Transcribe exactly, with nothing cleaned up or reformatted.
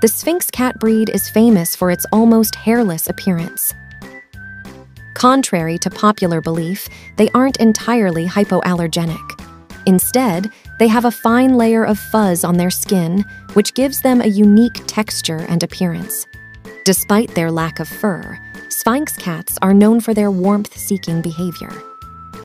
The Sphynx cat breed is famous for its almost hairless appearance. Contrary to popular belief, they aren't entirely hypoallergenic. Instead, they have a fine layer of fuzz on their skin, which gives them a unique texture and appearance. Despite their lack of fur, Sphynx cats are known for their warmth-seeking behavior.